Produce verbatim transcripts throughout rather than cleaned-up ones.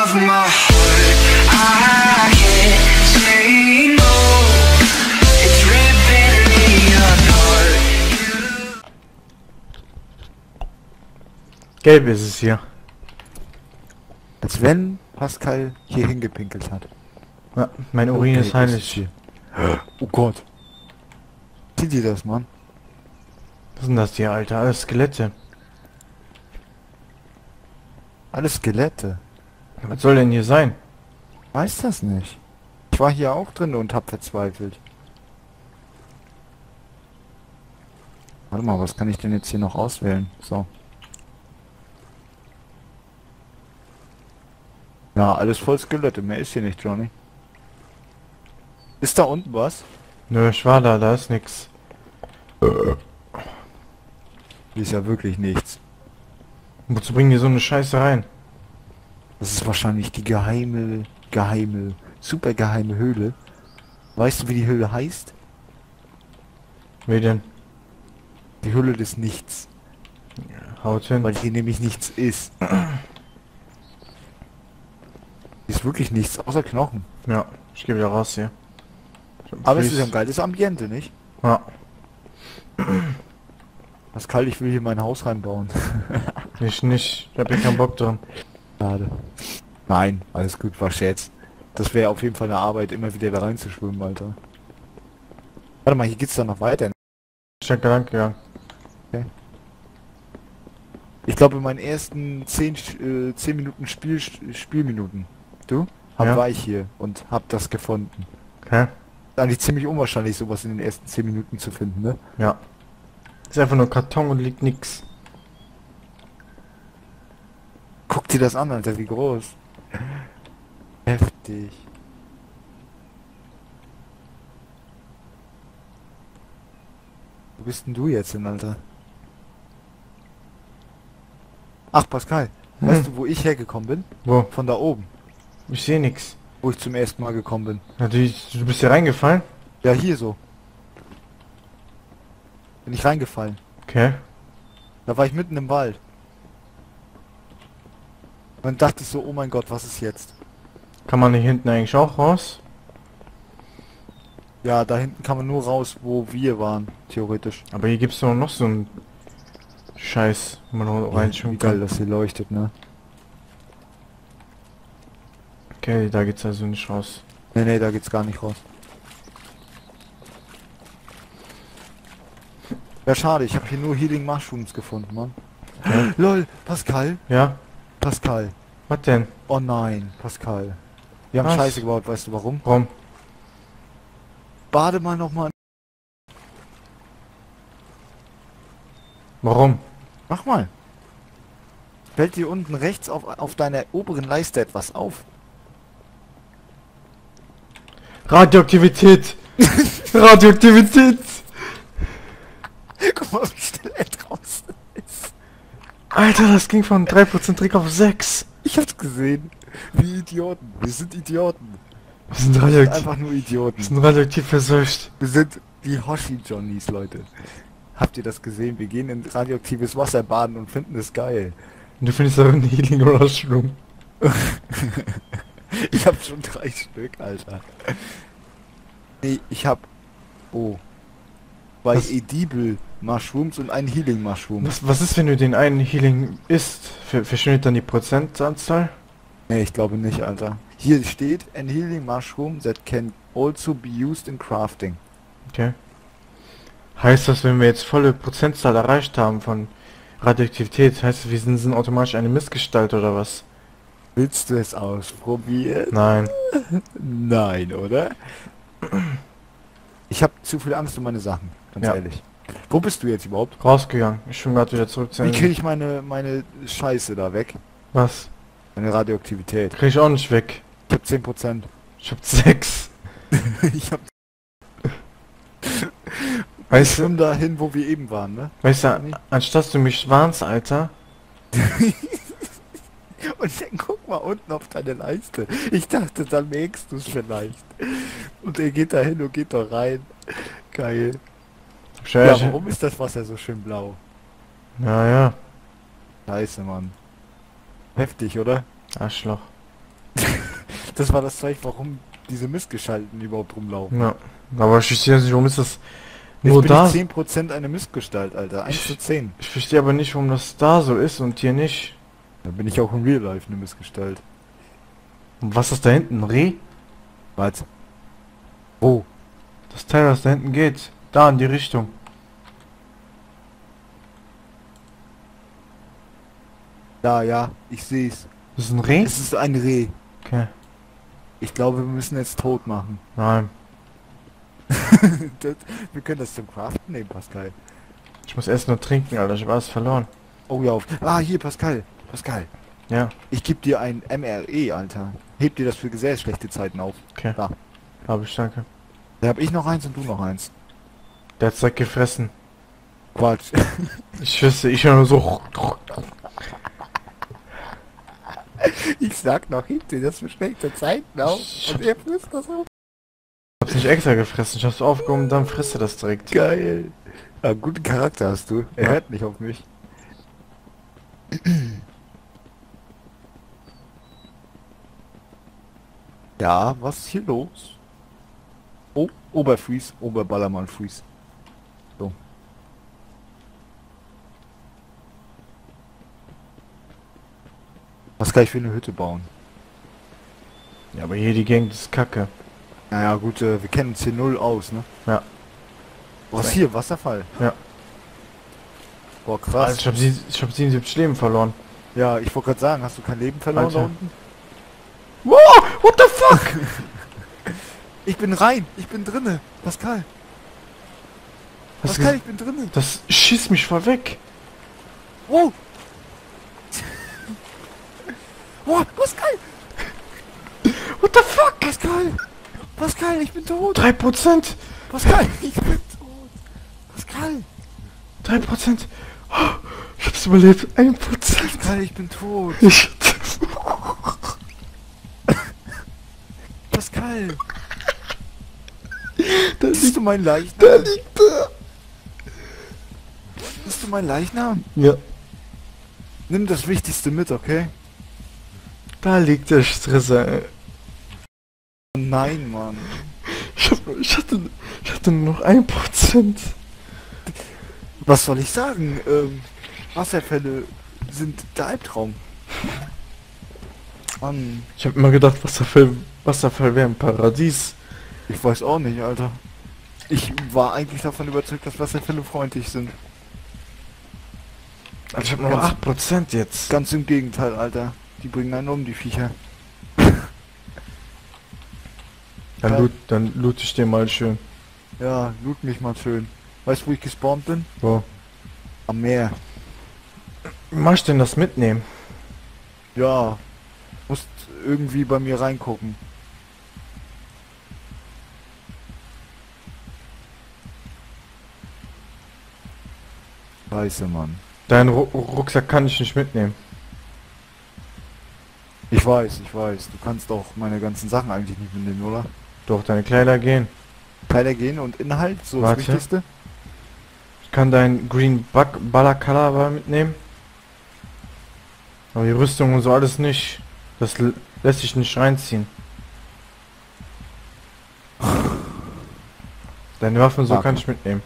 of my heart. I can't say no. It's ripping me apart. Gelb ist es hier. Als wenn Pascal hier hingepinkelt hat. Ja, mein Urin Okay, ist heilig. ist hier. Oh Gott. Sieht ihr das, Mann? Was sind das hier, Alter? Alles Skelette. Alles Skelette. Was soll denn hier sein? Weiß das nicht. Ich war hier auch drin und hab verzweifelt. Warte mal, was kann ich denn jetzt hier noch auswählen? So. Ja, alles voll Skelette. Mehr ist hier nicht, Johnny. Ist da unten was? Nö, ich war da, da ist nix. Hier ist ja wirklich nichts. Wozu bringen die so eine Scheiße rein? Das ist wahrscheinlich die geheime, geheime, super geheime Höhle. Weißt du, wie die Höhle heißt? Wie denn? Die Höhle des Nichts. Haut hin. Weil hier nämlich nichts ist. Hier ist wirklich nichts, außer Knochen. Ja, ich gehe wieder raus hier. Ich hab Aber es Fries. ist ein geiles Ambiente, nicht? Ja. Pascal, ich will hier mein Haus reinbauen. Ich nicht. Ich hab hier keinen Bock dran. Schade. Nein, alles gut, war Scherz. Das wäre auf jeden Fall eine Arbeit, immer wieder da reinzuschwimmen, Alter. Warte mal, hier geht's dann noch weiter. Ich hab Gedanken gegangen. Ich glaube, in meinen ersten zehn, äh, zehn Minuten Spiel, Spielminuten, du, hab, Ja. war ich hier und hab das gefunden. Okay? Eigentlich ziemlich unwahrscheinlich, sowas in den ersten zehn Minuten zu finden, ne? Ja. Ist einfach nur Karton und liegt nix. Guck dir das an, Alter, wie groß. Heftig. Wo bist denn du jetzt denn, Alter? Ach, Pascal, Hm. weißt du, wo ich hergekommen bin? Wo? Von da oben, Ich sehe nix. wo ich zum ersten Mal gekommen bin. Natürlich, du bist hier reingefallen? Ja, hier so. Bin ich reingefallen. Okay. Da war ich mitten im Wald. Und dann dachte ich so, oh mein Gott, was ist jetzt? Kann man hier hinten eigentlich auch raus? Ja, da hinten kann man nur raus, wo wir waren, theoretisch. Aber hier gibt's doch noch so einen Scheiß, wo man noch Wie reinschauen geil, kann. dass hier leuchtet, ne? Okay, da geht's also nicht raus. Ne, ne, da geht's gar nicht raus. Ja, schade, ich habe hier nur Healing Mushrooms gefunden, Mann. Ja. Lol, Pascal, Ja? Pascal. Was denn? Oh nein, Pascal. Wir haben Was? Scheiße gebaut, weißt du warum? Warum? Bade mal nochmal. Warum? Mach mal. Fällt dir unten rechts auf, auf deiner oberen Leiste etwas auf? Radioaktivität! Radioaktivität! Guck mal, wie schnell er draußen ist. Alter, das ging von drei Prozent Trick auf sechs. Ich hab's gesehen. Wie Idioten. Wir sind Idioten. Wir sind Wir sind radioaktiv. einfach nur Idioten. Wir sind radioaktiv verseucht. Wir sind die Hoshi-Johnnies, Leute. Habt ihr das gesehen? Wir gehen in radioaktives Wasser baden und finden es geil. Und du findest auch einen Healing Mushroom. Ich hab schon drei Stück, Alter. Nee, ich hab... Oh. Zwei Was? Edible Mushrooms und ein Healing Mushroom. Was, was ist, wenn du den einen Healing isst? Ver verschwindet dann die Prozentanzahl? Nee, ich glaube nicht, Alter. Hier steht, an Healing Mushroom that can also be used in crafting. Okay. Heißt das, wenn wir jetzt volle Prozentzahl erreicht haben von Radioaktivität, heißt das, wir sind, sind automatisch eine Missgestalt oder was? Willst du es ausprobieren? Nein. Nein, oder? Ich habe zu viel Angst um meine Sachen, ganz Ja. ehrlich. Wo bist du jetzt überhaupt? Rausgegangen. Ich schwimme gerade wieder zurück zu Wie Ende. kriege ich meine meine Scheiße da weg? Was? Meine Radioaktivität. Krieg ich auch nicht weg. Ich hab zehn Prozent. Ich hab sechs. Ich hab... Ich Weißt du, schwimm da hin, wo wir eben waren, ne? weißt du, anstatt du mich warnst, Alter, Und dann guck mal unten auf deine Leiste. Ich dachte, dann merkst du es vielleicht. Und er geht da hin und geht doch rein. Geil. Ja, Scheiße. warum ist das Wasser so schön blau? Ja, ja. Scheiße, Mann. Heftig, oder? Arschloch. Das war das Zeichen, warum diese Missgestalten überhaupt rumlaufen. Ja. Aber ich verstehe nicht, warum ist das Jetzt nur bin da? ich zehn Prozent eine Missgestalt, Alter. eins zu zehn. Ich verstehe aber nicht, warum das da so ist und hier nicht. Dann bin ich auch in Real Life eine Missgestalt. Und was ist da hinten? Ein Reh? Was? Wo? Das Teil, was da hinten geht. Da in die Richtung. Da, ja, ich seh's. Das ist ein Reh? Es ist ein Reh. Okay. Ich glaube, wir müssen jetzt tot machen. Nein. das, wir können das zum Craften nehmen, Pascal. Ich muss erst nur trinken, Alter. Ich habe alles verloren. Oh ja, auf. Ah, hier, Pascal. Pascal. Ja. Ich geb dir ein M R E, Alter. Heb dir das für sehr schlechte Zeiten auf. Okay. Da. Habe ich, danke. Da hab ich noch eins und du noch eins. Der hat's direkt gefressen. Quatsch. Ich wüsste, ich höre nur so. Ich sag noch, heb dir das für schlechte Zeiten auf. Ich Und er frisst das auf. Ich hab's nicht extra gefressen. Ich hab's aufgehoben, dann frisst er das direkt. Geil. Ja, guten Charakter hast du. Er Ja. hört nicht auf mich. Ja, was ist hier los? Oh, Oberfreeze, Oberballermann Freeze. So. Was kann ich für eine Hütte bauen? Ja, aber hier die Gegend ist kacke. Naja gut, äh, wir kennen uns hier null aus, ne? Ja. Was hier? Wasserfall? Ja. Boah, krass. Also ich hab, sie, ich hab siebenundsiebzig Leben verloren. Ja, ich wollte gerade sagen, hast du kein Leben verloren da Alter. unten? Wow, what the fuck? Ich bin rein, ich bin drinne. Pascal, Was Pascal, ge- ich bin drinne. Das schießt mich voll weg. Wow. Wow, Pascal, What the fuck? Pascal, Pascal, ich bin tot. drei Prozent. Pascal, ich bin tot. Pascal, drei Prozent. Oh, ich hab's überlebt. ein Prozent. Pascal, ich bin tot. Ich... Pascal, Da bist liegt, du mein da Leichnam? liegt er. Bist du mein Leichnam? Ja. Nimm das Wichtigste mit, okay? Da liegt der Stresser. ey. Oh nein, Mann. Ich, hab, ich, hatte, ich hatte nur noch ein Prozent. Was soll ich sagen? Ähm, Wasserfälle sind der Albtraum. Mann, Ich hab immer gedacht, Wasserfall, Wasserfall wäre ein Paradies. ich weiß auch nicht, Alter. Ich war eigentlich davon überzeugt, dass Wasserfälle freundlich sind. Also ich hab nur noch acht Prozent jetzt. Ganz im Gegenteil, Alter. Die bringen einen um, die Viecher. Dann loot, dann loot ich den mal schön. Ja, loot mich mal schön. Weißt du, wo ich gespawnt bin? Wo? Am Meer. Mach ich denn das mitnehmen? Ja. Musst irgendwie bei mir reingucken. Scheiße, Mann. Deinen Ru Rucksack kann ich nicht mitnehmen. Ich weiß, ich weiß. Du kannst auch meine ganzen Sachen eigentlich nicht mitnehmen, oder? Doch, deine Kleider gehen. Kleider gehen und Inhalt, so Warte. das Wichtigste. Ich kann deinen Green Bug Balaclava mitnehmen. Aber die Rüstung und so alles nicht. Das l- lässt sich nicht reinziehen. Deine Waffen so Warte. kann ich mitnehmen.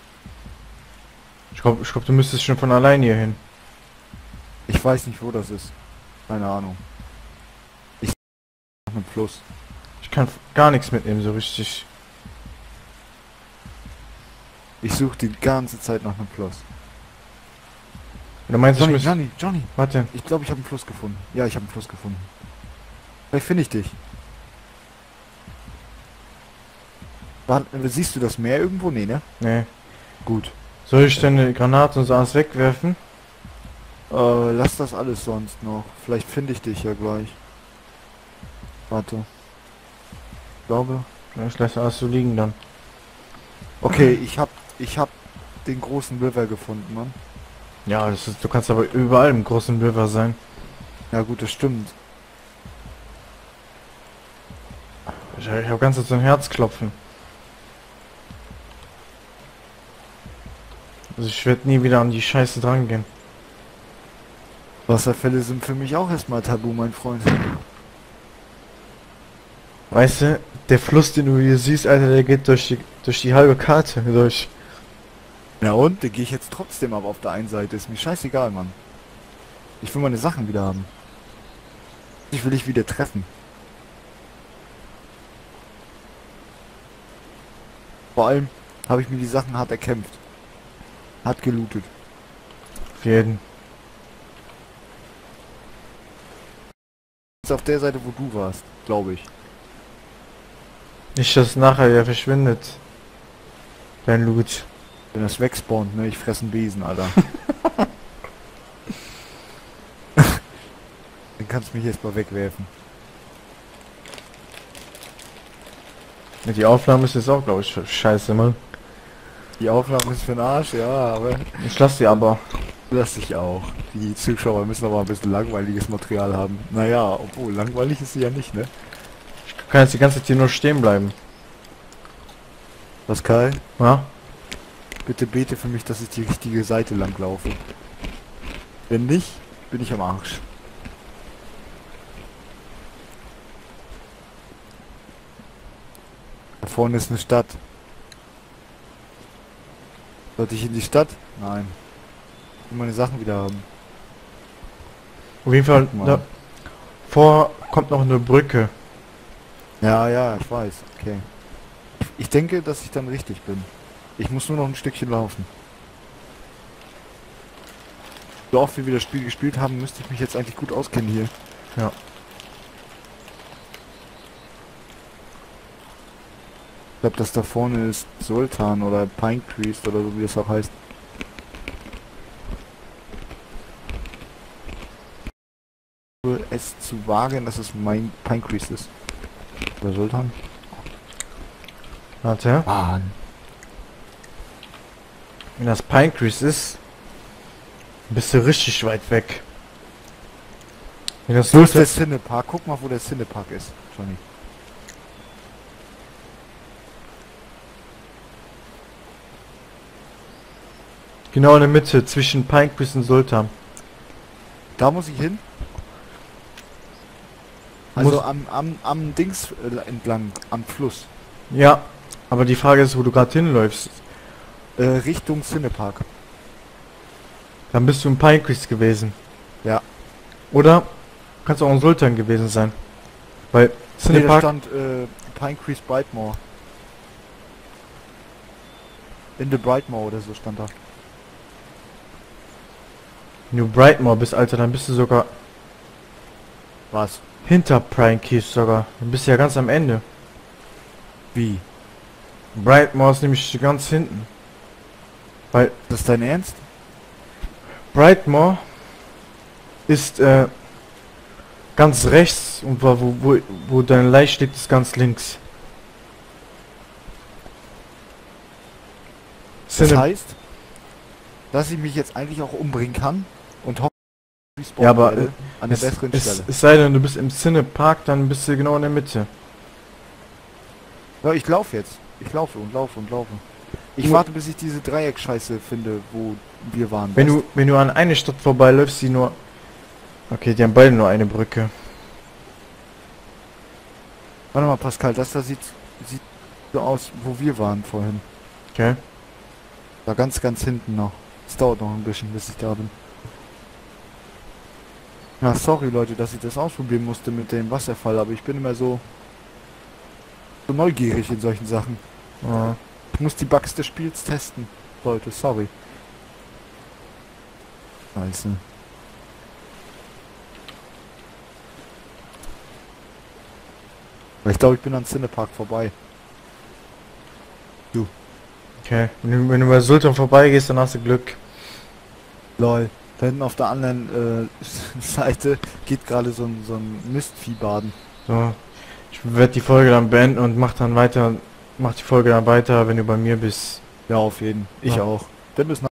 Ich glaube, ich glaub, du müsstest schon von allein hier hin. Ich weiß nicht, wo das ist. Keine Ahnung. Ich nach einem Fluss. Ich kann f- gar nichts mitnehmen, so richtig. Ich suche die ganze Zeit nach einem Fluss. Du meinst, ich Johnny, muss... Johnny, Johnny. Warte. Ich glaube, ich habe einen Fluss gefunden. Ja, ich habe einen Fluss gefunden. Vielleicht finde ich dich. War, siehst du das Meer irgendwo? Nee, ne? Nee. Gut. Soll ich deine Granate und so alles wegwerfen? Äh, lass das alles sonst noch. Vielleicht finde ich dich ja gleich. Warte. Ich glaube. Ja, ich lasse alles so liegen dann. Okay, ich hab, ich hab den großen River gefunden, Mann. Ja, das ist, du kannst aber überall im großen River sein. Ja gut, das stimmt. Ich, ich habe ganz so ein Herzklopfen. Also ich werde nie wieder an die Scheiße drangehen. Wasserfälle sind für mich auch erstmal tabu, mein Freund. Weißt du, der Fluss, den du hier siehst, Alter, der geht durch die, durch die halbe Karte durch. Ja und? Den gehe ich jetzt trotzdem ab auf der einen Seite. Ist mir scheißegal, Mann. Ich will meine Sachen wieder haben. Ich will dich wieder treffen. Vor allem habe ich mir die Sachen hart erkämpft. Hart gelootet. Für jeden. Ist auf der Seite, wo du warst, glaube ich. Nicht, dass nachher ja verschwindet. Dein Loot. Wenn das wegspawnt, ne? Ich fresse einen Besen, Alter. Dann kannst du mich jetzt mal wegwerfen. Ja, die Aufnahme ist jetzt auch, glaube ich, scheiße, Mann. Die Aufnahme ist für den Arsch, ja, aber Ich lass die aber. lass ich auch. Die Zuschauer müssen aber ein bisschen langweiliges Material haben. Naja, obwohl, langweilig ist sie ja nicht, ne? Ich kann jetzt die ganze Zeit hier nur stehen bleiben. Pascal, Ja? bitte bete für mich, dass ich die richtige Seite lang laufe. Wenn nicht, bin ich am Arsch. Da vorne ist eine Stadt. Sollte ich in die Stadt? Nein. Ich will meine Sachen wieder haben. Auf jeden Fall, Guck mal. da vor kommt noch eine Brücke. Ja, ja, ich weiß. Okay. Ich denke, dass ich dann richtig bin. Ich muss nur noch ein Stückchen laufen. So oft wie wir das Spiel gespielt haben, müsste ich mich jetzt eigentlich gut auskennen hier. Ja. Ich glaube, das da vorne ist Sultan oder Pinecrest oder so wie das auch heißt. Es zu wagen, dass es mein Pinecrest ist. Oder Sultan? Warte. Mann. Wenn das Pinecrest ist, bist du richtig weit weg. Wenn das Wo ist der Sultan... Cinepark? Guck mal, wo der Cinepark ist, Johnny. Genau in der Mitte, zwischen Pinecrest und Sultan. Da muss ich hin? Also Muss- am, am, am Dings äh, entlang, am Fluss. Ja, aber die Frage ist, wo du gerade hinläufst. Äh, Richtung Cinepark. Dann bist du im Pinecrest gewesen. Ja. Oder kannst du auch ein Sultan gewesen sein. Weil Nee, da Cinepark... stand äh, Pinecrest Brightmoor. In the Brightmoor oder so stand da. Wenn du Brightmoor bist, Alter, dann bist du sogar Was? hinter Pinecrest sogar. Dann bist du ja ganz am Ende. Wie? Brightmoor ist nämlich ganz hinten. Weil Das ist dein Ernst? Brightmoor ist äh, ganz rechts und wo, wo, wo, wo dein Leicht liegt, ist ganz links. Das Cine- heißt, dass ich mich jetzt eigentlich auch umbringen kann und hoffe, ich spawn Ja, aber, werde äh, an der es, besseren es, Stelle. es sei denn, du bist im Cinepark, dann bist du genau in der Mitte. Ja, ich laufe jetzt. Ich laufe und laufe und laufe. Ich Du- warte, bis ich diese Dreieckscheiße finde, wo wir waren. Wenn weißt du, wenn du an eine Stadt vorbeiläufst, die nur... Okay, die haben beide nur eine Brücke. Warte mal, Pascal, das da sieht, sieht so aus, wo wir waren vorhin. Okay. Da ganz, ganz hinten noch. Es dauert noch ein bisschen, bis ich da bin. Ja, sorry Leute, dass ich das ausprobieren musste mit dem Wasserfall, aber ich bin immer so, so neugierig in solchen Sachen. Ja. Ich muss die Bugs des Spiels testen. Leute, sorry. Scheiße. Aber ich glaube, ich bin an Cinepark vorbei. Okay. Wenn du, wenn du bei Sultan vorbeigehst, dann hast du Glück. Lol. Da hinten auf der anderen äh, Seite geht gerade so ein, so ein Mistvieh baden. So. Ich werde die Folge dann beenden und mach dann weiter, mach die Folge dann weiter, wenn du bei mir bist. Ja, auf jeden. Ich Ja. auch. Dann bis